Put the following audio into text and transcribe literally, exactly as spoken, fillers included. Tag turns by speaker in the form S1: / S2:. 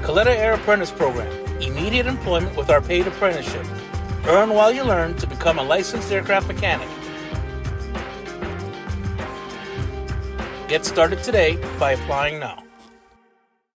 S1: Kalitta Air Apprentice Program. Immediate employment with our paid apprenticeship. Earn while you learn to become a licensed aircraft mechanic. Get started today by applying now.